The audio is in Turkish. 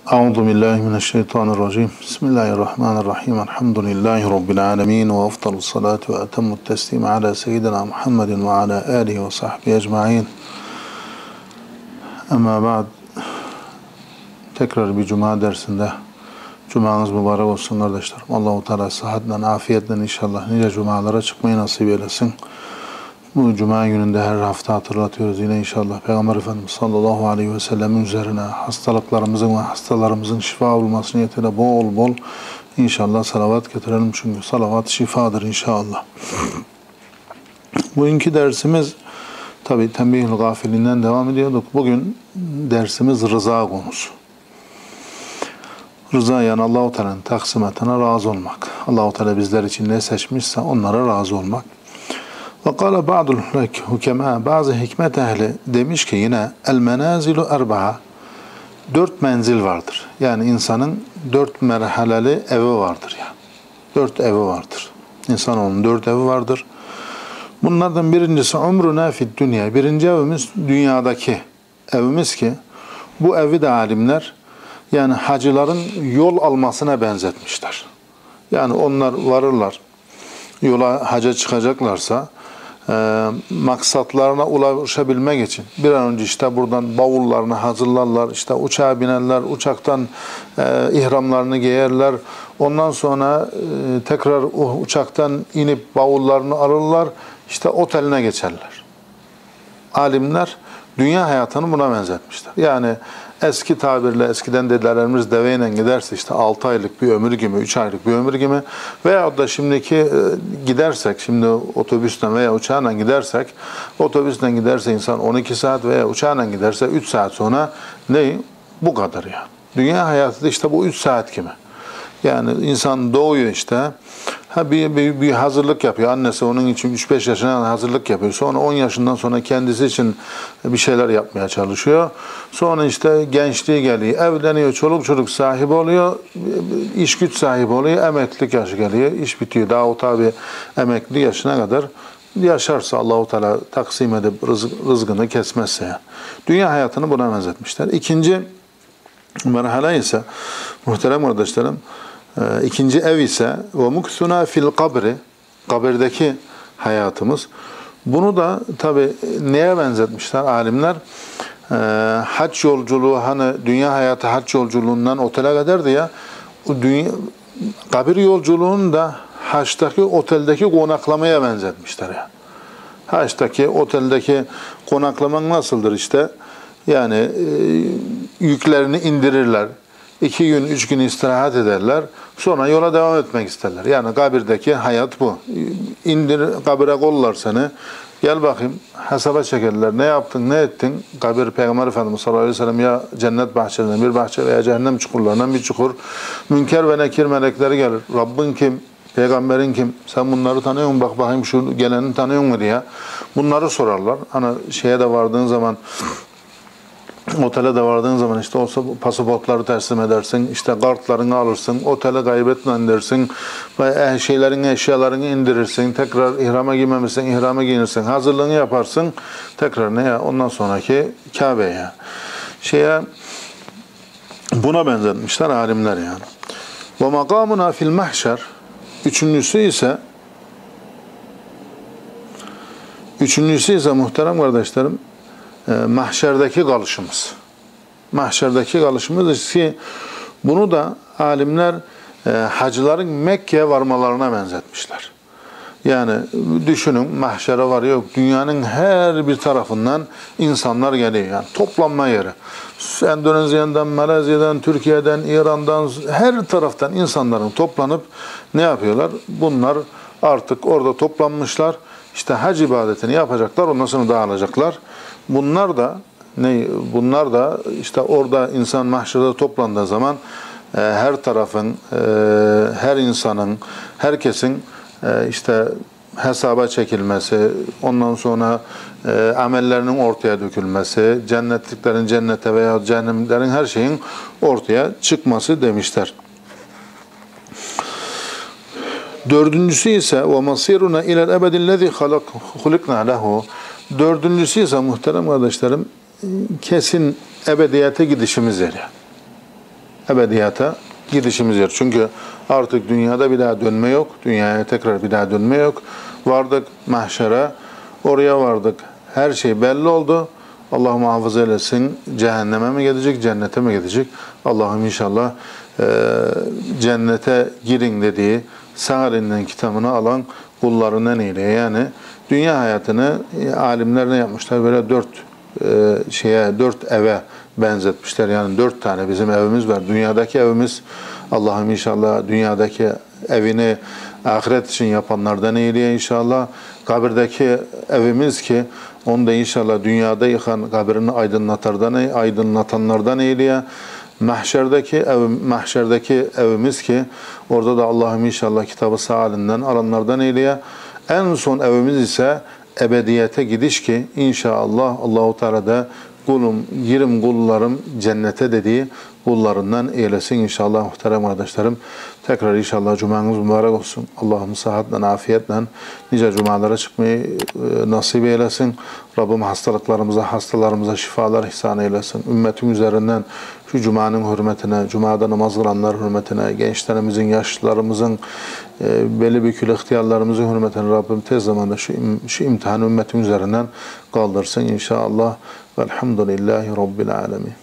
Euzubillahimineşşeytanirracim. Bismillahirrahmanirrahim. Elhamdülillahi Rabbil alemin. Ve afdalus salatu ve etemmut teslimi ala seyyidina Muhammedin ve ala alihi ve sahbihi ecma'in. Ama ba'd. Tekrar bir cuma dersinde. Cumanız mübarek olsun kardeşlerim. Allah-u Teala sıhhatle, afiyetle inşallah nice cumalara çıkmayı nasip eylesin. Bu cuma gününde her hafta hatırlatıyoruz yine inşallah Peygamber Efendimiz sallallahu aleyhi ve sellemin üzerine hastalıklarımızın ve hastalarımızın şifa olması niyetiyle bol bol inşallah salavat getirelim. Çünkü salavat şifadır inşallah. Bugünkü dersimiz tabi Tembih-ül Gafilinden devam ediyorduk. Bugün dersimiz rıza konusu. Rıza yani Allah-u Teala'nın taksimatına razı olmak. Allah-u Teala bizler için ne seçmişse onlara razı olmak. Ve kâle ba'dul hukemâ, bazı hikmet ehli demiş ki yine el menazilu erba'a, 4 menzil vardır. Yani insanın 4 merhaleli evi vardır yani. 4 evi vardır. İnsanoğlunun 4 evi vardır. Bunlardan birincisi umruna fid dünya. Birinci evimiz dünyadaki evimiz ki bu evi de alimler yani hacıların yol almasına benzetmişler. Yani onlar varırlar, yola haca çıkacaklarsa maksatlarına ulaşabilmek için bir an önce işte buradan bavullarını hazırlarlar, işte uçağa binerler, uçaktan ihramlarını giyerler, ondan sonra tekrar uçaktan inip bavullarını alırlar, işte oteline geçerler. Alimler dünya hayatını buna benzetmişler. Yani eski tabirle, eskiden dedelerimiz deveyle giderse işte 6 aylık bir ömür gibi, 3 aylık bir ömür gibi veya da şimdiki gidersek, şimdi otobüsten veya uçağla gidersek, otobüsten giderse insan 12 saat veya uçağla giderse 3 saat sonra ne? Bu kadar yani. Dünya hayatı da işte bu 3 saat gibi. Yani insan doğuyor işte, bir hazırlık yapıyor. Annesi onun için 3-5 yaşına hazırlık yapıyor. Sonra 10 yaşından sonra kendisi için bir şeyler yapmaya çalışıyor. Sonra işte gençliği geliyor, evleniyor, çoluk çocuk sahibi oluyor, iş güç sahibi oluyor, emeklilik yaşı geliyor, iş bitiyor. Daha o tabi emekli yaşına kadar yaşarsa Allah-u Teala taksim edip rızkını kesmezse yani. Dünya hayatını buna benzetmişler. İkinci merhale ise muhterem kardeşlerim, İkinci ev ise ve muksuna fil kabri, kabirdeki hayatımız. Bunu da tabi neye benzetmişler alimler? Hac yolculuğu, hani dünya hayatı hac yolculuğundan otele kadardı ya, kabir yolculuğunu da haçtaki oteldeki konaklamaya benzetmişler ya. Haçtaki oteldeki konaklaman nasıldır işte? Yani yüklerini indirirler. 2 gün, 3 gün istirahat ederler. Sonra yola devam etmek isterler. Yani kabirdeki hayat bu. Kabire kollar seni. Gel bakayım, hesaba çekerler. Ne yaptın, ne ettin? Kabir, Peygamber Efendimiz sallallahu aleyhi ve sellem ya cennet bahçelerinden bir bahçe veya cehennem çukurlarından bir çukur. Münker ve nekir melekleri gelir. Rabbin kim? Peygamberin kim? Sen bunları tanıyor musun? Bak bakayım şu geleni tanıyor musun diye. Bunları sorarlar. Hani şeye de vardığın zaman, otele de vardığın zaman işte olsa pasaportları teslim edersin, işte kartlarını alırsın, otele kaybetmen dersin, eşyalarını indirirsin, tekrar ihrama giymemişsin, ihrama giyinirsin, hazırlığını yaparsın, tekrar ne ya? Ondan sonraki Kabe'ye. Buna benzetmişler alimler yani. Ve makamuna fil mahşer. Üçüncüsü ise muhterem kardeşlerim, mahşerdeki kalışımız. Mahşerdeki kalışımız ki bunu da alimler hacıların Mekke'ye varmalarına benzetmişler. Yani düşünün, mahşere varıyor, dünyanın her bir tarafından insanlar geliyor. Yani toplanma yeri. Endonezya'dan, Malezya'dan, Türkiye'den, İran'dan, her taraftan insanların toplanıp ne yapıyorlar? Bunlar artık orada toplanmışlar. İşte hac ibadetini yapacaklar, ondan sonra dağılacaklar. Bunlar da işte orada insan mahşerde toplandığı zaman her tarafın, her insanın, herkesin işte hesaba çekilmesi, ondan sonra amellerinin ortaya dökülmesi, cennetliklerin cennete veya cehennemlerin her şeyin ortaya çıkması demişler. Dördüncüsü ise ve masiruna ilel ebedillezî hulikna lehu. Dördüncüsü ise muhterem kardeşlerim kesin ebediyete gidişimizdir yani. ebediyata gidişimiz yer. Çünkü artık dünyada bir daha dönme yok. Dünyaya tekrar bir daha dönme yok. Vardık mahşere, oraya vardık. Her şey belli oldu. Allah muhafaza eylesin. Cehenneme mi gidecek, cennete mi gidecek? Allah'ım inşallah cennete girin dediği sağ elinden kitabını alan kullarından eyle. Yani dünya hayatını alimler ne yapmışlar? Böyle dört eve benzetmişler. Yani 4 tane bizim evimiz var. Dünyadaki evimiz, Allah'ım inşallah dünyadaki evini ahiret için yapanlardan eyleye inşallah. Kabirdeki evimiz ki onu da inşallah dünyada yıkan kabrini aydınlatanlardan eyleye. Mahşerdeki evimiz ki orada da Allah'ım inşallah kitabı sağ elinden alanlardan eyleye. En son evimiz ise ebediyete gidiş ki inşallah Allahu Teala da girim kullarım cennete dediği kullarından eylesin inşallah muhterem kardeşlerim. Tekrar inşallah cumanız mübarek olsun. Allah'ım sıhhatle, afiyetle nice cumalara çıkmayı nasip eylesin. Rabbim hastalarımıza şifalar ihsan eylesin. Ümmetin üzerinden şu cumanın hürmetine, cumada namaz kılanlar hürmetine, gençlerimizin, yaşlılarımızın, belli bükülü ihtiyarlarımızın hürmetine Rabbim tez zamanda şu imtihanı ümmetin üzerinden kaldırsın inşallah. Velhamdülillahi Rabbil alemin.